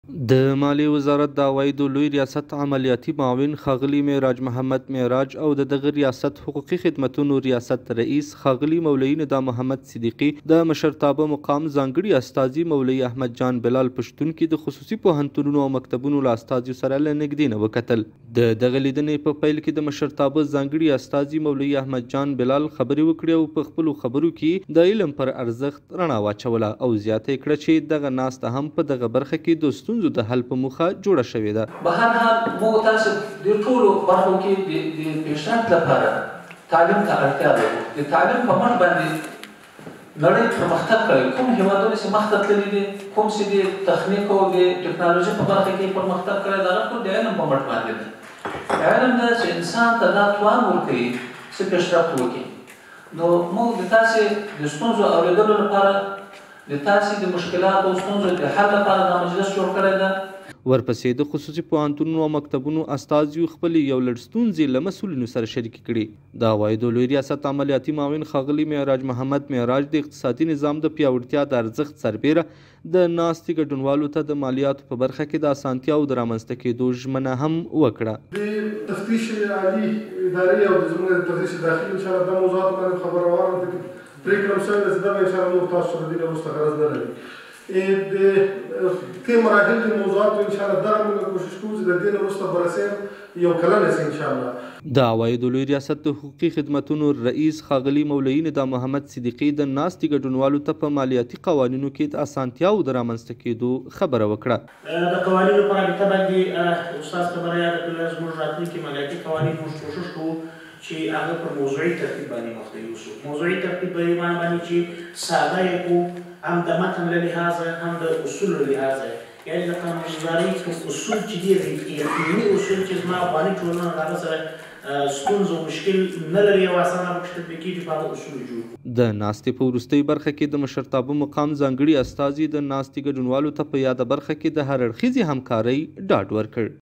د مالیې وزارت د عوایدو لوی ریاست عملیاتي معاون ښاغلي معراج محمد معراج او د دغه ریاست حقوقي خدمتونو ریاست رئیس ښاغلي مولوي ندا محمد صدیقي د مشرتابه مقام ځانګړي استازي مولوي احمد جان بلال پښتون کې د خصوصي پوهنتونونو او مکتبونو له استازیو سره له نږدې نه وکتل. د دغه لیدنې په پیل کې د مشرتابه ځانګړي استازي مولوي احمد جان بلال خبرې وکړې او په خپلو خبرو کې د علم پر ارزښت رڼا واچوله او زیاته یې کړه چې دغه ناسته هم په دغه برخه کې د ستونزو د حل په موخه جوړه شوې ده. به هر حال موږ تاسو د ټولو برخو کې د پیشرفت لپاره تعلیم ته اړتیا لرو. د تعلیم په مټ باندې نړۍ پرمختګ کوي. کوم هېوادونه چې مخته تللي دي، کوم چې د تخنیک او د ټکنالوژي په برخه کې پرمختګ کړی دی، هغه ټول د علم په مټ باندې دی. علم دا چې انسان ته دا توان ورکوي چې پیشرفت وکړي. نو موږ د تاسې د ستونزو اورېدلو لپاره، د تاسې د مشکلاتو او ستونزو د حل لپاره دا مجلس جوړ کړی ده. ورپسې د خصوصي پوهنتونونو او مکتبونو استازیو خپلې یو لړ ستونزې له مسؤلینو سره شریکې کړي. د عوایدو لوی ریاست عملیاتي معاون ښاغلي معراج محمد معراج د اقتصادي نظام د پیاوړتیا د ارزښت سربیره د ناستې ګډونوالو ته د مالیاتو په برخه کې د اسانتیاوو د رامنځته کېدو ژمنه هم وکړه. د تفتیش عالي ادارې او د زموږ د تفتیش داخلي انشاءالله د موضوعاتو باندې خبره وارده پرېکړه شوې ده چې دا به انشاءالله موږ تاسو سره د دې وروسته غرض نه لري. د کې مراحل د موضوعاتو انشاءالله دغه موږ کوشش کوو چې د دې نه وروسته برسېم یو کلن شي انشاءالله. د عوایدو لوی ریاست د حقوقي خدمتونو رئیس ښاغلي مولوي ندا محمد صدیقي د ناستې ګډونوالو ته په مالیاتي قوانینو کې د اسانتیاوو د رامنځته کېدو خبره وکړه. د قوانینو په رابطه باندې استاد خبره یاده کړله. زموږ راتلونکي مالیاتي قوانین موږ کوشش کوو چې هغه په موضوعي ترتیب باندې مخته یوسو. موضوعي ترتیب په دې معنی باندې چې ساده یې کړو، هم د متن له لحاظه هم د اصول له لحاظه. یعنې د قانونګذارۍ کوم اصول چې دي یقیني اصول چې زما افغاني ټولنه د هغه سره ستونزه او مشکل نه لري او اسانه پکې تطبیق کېږي، په هغه اصولو جوړ. د ناستې په وروستۍ برخه کې د مشرتابه مقام ځانګړي استازي د ناستې ګډونوالو ته په یاده برخه کې د هر اړخیزې همکارۍ ډاډ ورکړ.